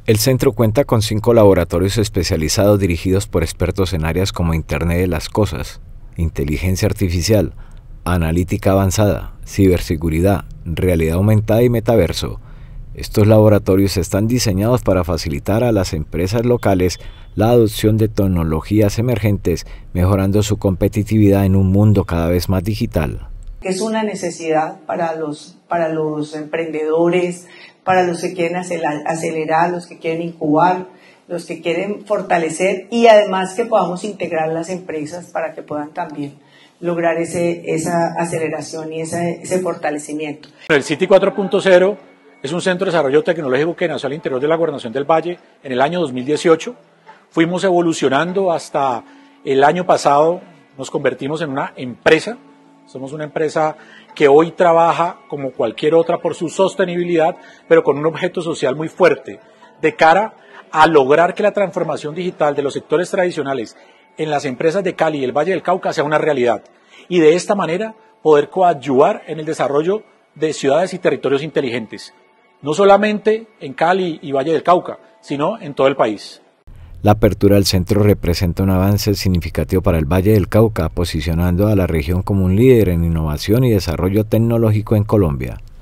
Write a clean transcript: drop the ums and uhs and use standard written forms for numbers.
El centro cuenta con 5 laboratorios especializados dirigidos por expertos en áreas como Internet de las Cosas, inteligencia artificial, analítica avanzada, ciberseguridad, realidad aumentada y metaverso. Estos laboratorios están diseñados para facilitar a las empresas locales la adopción de tecnologías emergentes, mejorando su competitividad en un mundo cada vez más digital. Es una necesidad para los emprendedores, para los que quieren acelerar, los que quieren incubar, los que quieren fortalecer y además que podamos integrar las empresas para que puedan también lograr esa aceleración y ese fortalecimiento. El City 4.0 es un centro de desarrollo tecnológico que nació al interior de la Gobernación del Valle en el año 2018. Fuimos evolucionando hasta el año pasado, nos convertimos en una empresa. Somos una empresa que hoy trabaja como cualquier otra por su sostenibilidad, pero con un objeto social muy fuerte, de cara a lograr que la transformación digital de los sectores tradicionales en las empresas de Cali y el Valle del Cauca sea una realidad. Y de esta manera poder coadyuvar en el desarrollo de ciudades y territorios inteligentes, no solamente en Cali y Valle del Cauca, sino en todo el país. La apertura del centro representa un avance significativo para el Valle del Cauca, posicionando a la región como un líder en innovación y desarrollo tecnológico en Colombia.